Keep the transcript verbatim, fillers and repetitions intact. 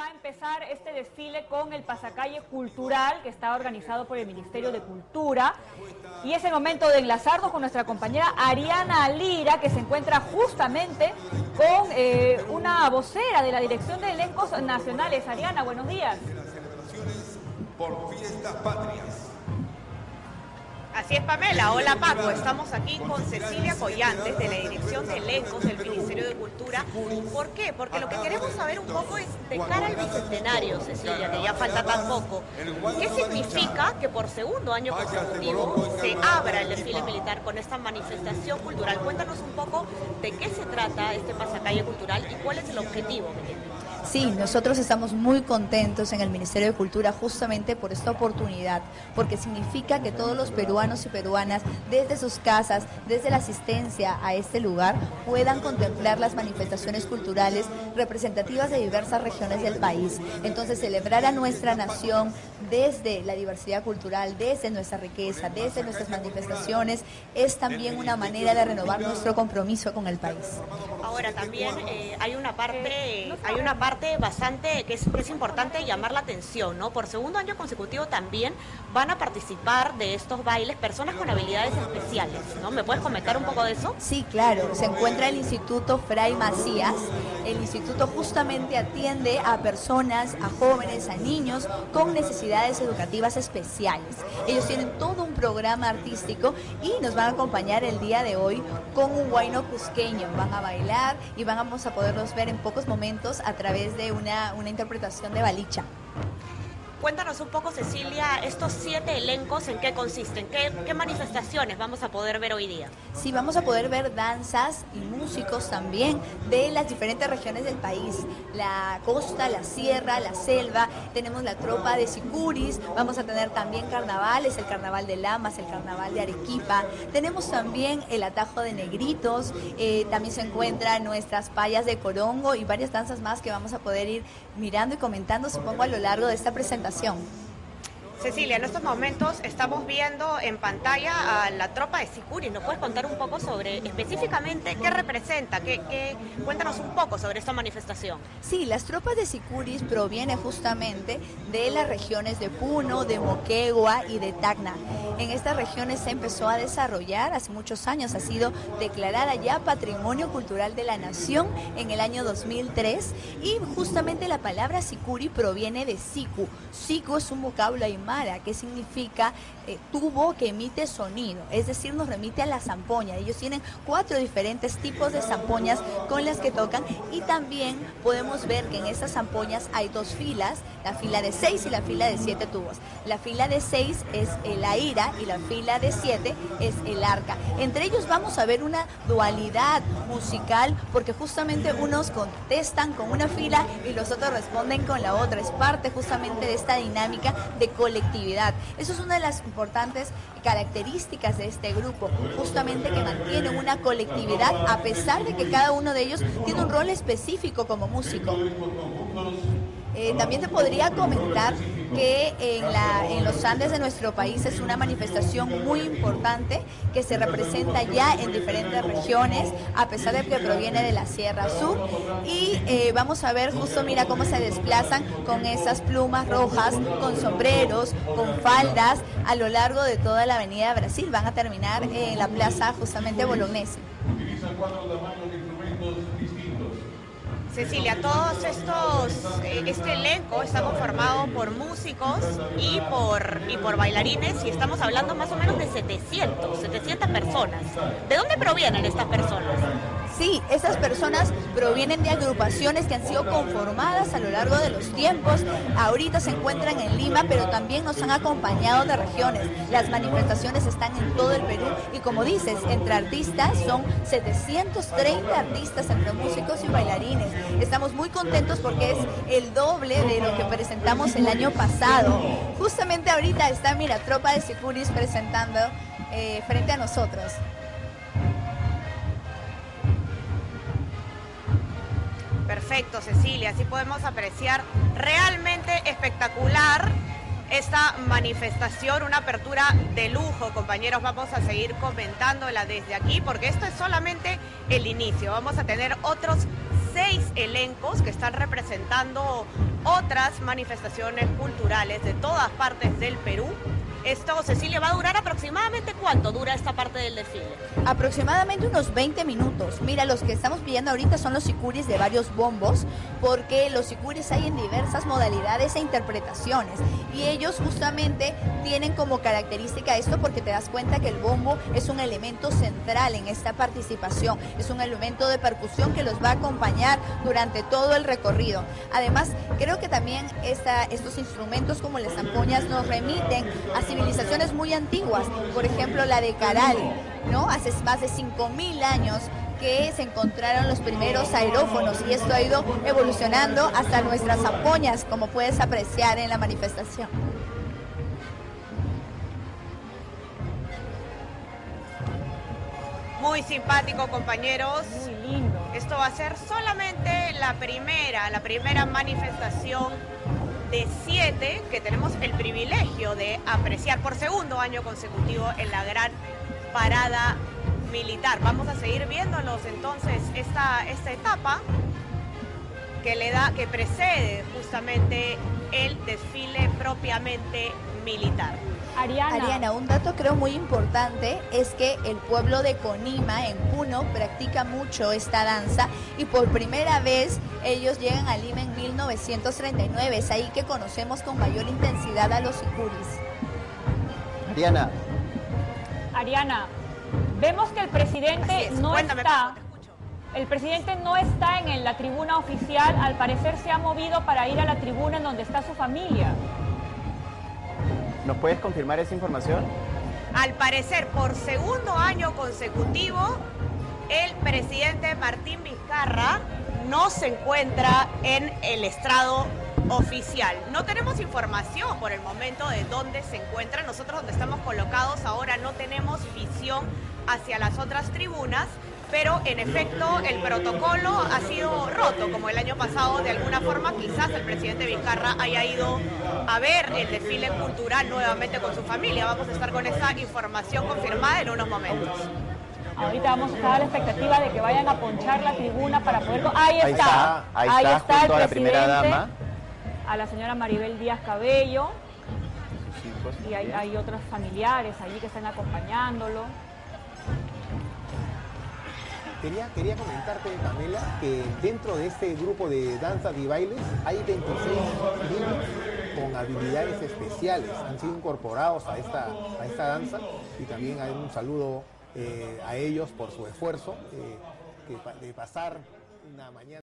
va a empezar este desfile con el pasacalle cultural que está organizado por el Ministerio de Cultura. Y es el momento de enlazarnos con nuestra compañera Ariana Lira, que se encuentra justamente con eh, una vocera de la Dirección de Elencos Nacionales. Ariana, buenos días. Por fiestas patrias. Así es, Pamela. Hola, Paco. Estamos aquí con Cecilia Collantes de la Dirección de Elencos del Ministerio de Cultura. ¿Por qué? Porque lo que queremos saber un poco es de cara al bicentenario, Cecilia, que ya falta tan poco. ¿Qué significa que por segundo año consecutivo se abra el desfile militar con esta manifestación cultural? Cuéntanos un poco de qué se trata este pasacalle cultural y cuál es el objetivo que tiene. Sí, nosotros estamos muy contentos en el Ministerio de Cultura justamente por esta oportunidad, porque significa que todos los peruanos y peruanas, desde sus casas, desde la asistencia a este lugar, puedan contemplar las manifestaciones culturales representativas de diversas regiones del país. Entonces, celebrar a nuestra nación desde la diversidad cultural, desde nuestra riqueza, desde nuestras manifestaciones, es también una manera de renovar nuestro compromiso con el país. Ahora, también eh, hay una parte, hay una parte bastante que es, que es importante llamar la atención, ¿no? Por segundo año consecutivo también van a participar de estos bailes personas con habilidades especiales, ¿no? ¿Me puedes comentar un poco de eso? Sí, claro. Se encuentra el Instituto Fray Macías. El instituto justamente atiende a personas, a jóvenes, a niños con necesidades educativas especiales. Ellos tienen todo un programa artístico y nos van a acompañar el día de hoy con un huayno cusqueño. Van a bailar y vamos a poderlos ver en pocos momentos a través de una, una interpretación de Balicha. Cuéntanos un poco, Cecilia, estos siete elencos, ¿en qué consisten? ¿Qué, qué manifestaciones vamos a poder ver hoy día? Sí, vamos a poder ver danzas y músicos también de las diferentes regiones del país. La costa, la sierra, la selva, tenemos la tropa de sicuris, vamos a tener también carnavales, el carnaval de Lamas, el carnaval de Arequipa. Tenemos también el atajo de negritos, eh, también se encuentran nuestras payas de corongo y varias danzas más que vamos a poder ir mirando y comentando, supongo, a lo largo de esta presentación. Cecilia, en estos momentos estamos viendo en pantalla a la tropa de sicuris. ¿Nos puedes contar un poco sobre específicamente qué representa? Qué, qué... Cuéntanos un poco sobre esta manifestación. Sí, las tropas de sicuris provienen justamente de las regiones de Puno, de Moquegua y de Tacna. En estas regiones se empezó a desarrollar hace muchos años, ha sido declarada ya Patrimonio Cultural de la Nación en el año dos mil tres y justamente la palabra sicuri proviene de siku. Siku es un vocablo aymara que significa eh, tubo que emite sonido, es decir, nos remite a la zampoña. Ellos tienen cuatro diferentes tipos de zampoñas con las que tocan y también podemos ver que en estas zampoñas hay dos filas, la fila de seis y la fila de siete tubos. La fila de seis es la ira y la fila de siete es el arca. Entre ellos vamos a ver una dualidad musical porque justamente unos contestan con una fila y los otros responden con la otra. Es parte justamente de esta dinámica de colectividad. Eso es una de las importantes características de este grupo, justamente que mantienen una colectividad a pesar de que cada uno de ellos tiene un rol específico como músico. Eh, también te podría comentar que en, la, en los Andes de nuestro país es una manifestación muy importante que se representa ya en diferentes regiones, a pesar de que proviene de la Sierra Sur. Y eh, vamos a ver justo, mira cómo se desplazan con esas plumas rojas, con sombreros, con faldas, a lo largo de toda la Avenida Brasil. Van a terminar en la plaza justamente Bolognesi. Utilizan cuatro tamaños de instrumentos distintos. Cecilia, todos estos, eh, este elenco está conformado por músicos y por, y por bailarines y estamos hablando más o menos de setecientas personas. ¿De dónde provienen estas personas? Sí, esas personas provienen de agrupaciones que han sido conformadas a lo largo de los tiempos. Ahorita se encuentran en Lima, pero también nos han acompañado de regiones. Las manifestaciones están en todo el Perú y como dices, entre artistas son setecientos treinta artistas entre músicos y bailarines. Estamos muy contentos porque es el doble de lo que presentamos el año pasado. Justamente ahorita está, mira, tropa de sicuris presentando eh, frente a nosotros. Perfecto, Cecilia, así podemos apreciar realmente espectacular esta manifestación, una apertura de lujo. Compañeros, vamos a seguir comentándola desde aquí porque esto es solamente el inicio. Vamos a tener otros seis elencos que están representando otras manifestaciones culturales de todas partes del Perú. Esto, Cecilia, ¿va a durar aproximadamente cuánto dura esta parte del desfile? Aproximadamente unos veinte minutos. Mira, los que estamos viendo ahorita son los sicuris de varios bombos, porque los sicuris hay en diversas modalidades e interpretaciones. Y ellos justamente tienen como característica esto porque te das cuenta que el bombo es un elemento central en esta participación. Es un elemento de percusión que los va a acompañar durante todo el recorrido. Además, creo que también esta, estos instrumentos como las zampoñas nos remiten a civilizaciones muy antiguas, por ejemplo la de Caral, ¿no? Hace más de cinco mil años que se encontraron los primeros aerófonos y esto ha ido evolucionando hasta nuestras zampoñas, como puedes apreciar en la manifestación. Muy simpático, compañeros. Muy lindo. Esto va a ser solamente la primera, la primera manifestación de siete que tenemos el privilegio de apreciar por segundo año consecutivo en la gran parada militar. Vamos a seguir viéndolos entonces esta, esta etapa que le da, que precede justamente el desfile propiamente militar. Ariana. Ariana, un dato creo muy importante es que el pueblo de Conima, en Puno, practica mucho esta danza y por primera vez ellos llegan a Lima en mil novecientos treinta y nueve. Es ahí que conocemos con mayor intensidad a los sicuris. Ariana. Ariana, vemos que el presidente no Cuéntame, está... Paco, te escucho. El presidente no está en la tribuna oficial, al parecer se ha movido para ir a la tribuna en donde está su familia. ¿Nos puedes confirmar esa información? Al parecer, por segundo año consecutivo, el presidente Martín Vizcarra no se encuentra en el estrado oficial. No tenemos información por el momento de dónde se encuentra. Nosotros donde estamos colocados ahora no tenemos visión hacia las otras tribunas, pero en efecto el protocolo ha sido roto, como el año pasado de alguna forma. Quizás el presidente Vizcarra haya ido a ver el desfile cultural nuevamente con su familia. Vamos a estar con esa información confirmada en unos momentos. Ahorita vamos a estar a la expectativa de que vayan a ponchar la tribuna para poder... Ahí está, Ahí está, ahí ahí está, está junto el a la primera presidente, dama. a la señora Maribel Díaz Cabello, Sus hijos. y hay, hay otros familiares allí que están acompañándolo. Quería, quería comentarte, Pamela, que dentro de este grupo de danzas y bailes hay veintiséis niños con habilidades especiales. Han sido incorporados a esta, a esta danza y también hay un saludo eh, a ellos por su esfuerzo eh, que, de pasar una mañana.